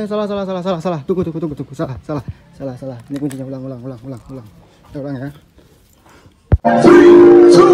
salah, salah, salah, salah, salah. Tunggu, tunggu, tunggu, tunggu. Salah, salah, salah, salah. Ini kuncinya ulang, ulang, ulang, ulang, ulang. Kita ulang ya.